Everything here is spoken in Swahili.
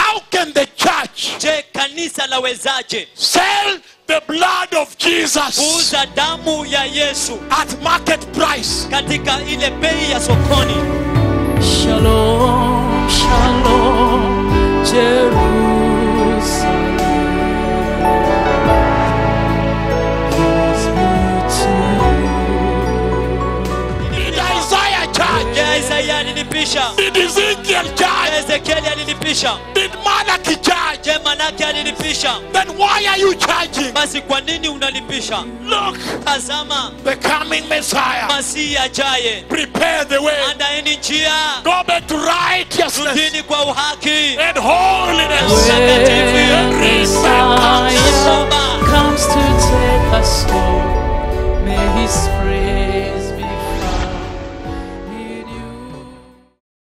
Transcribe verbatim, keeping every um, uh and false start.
How can the church Je, kanisa lawezaje sell the blood of Jesus kuuza damu ya Yesu at market price? katika ile bei ya sokoni? Shalom, shalom, Jerusalem. Peace be to you. Did Isaiah charge? Je, Isaiah alilipisha? Did Ezekiel Je, charge? Ezekiel alilipisha? Did Malachi charge? Je, Malaki alilipisha? Then why are you charging? Basi kwa nini unalipisha? Look, Tazama, the coming Messiah. Masihi ajaye. Prepare the way. Andaeni njia. Go back to righteousness Rudini kwa uhaki. and holiness. When Messiah comes to take us home, may His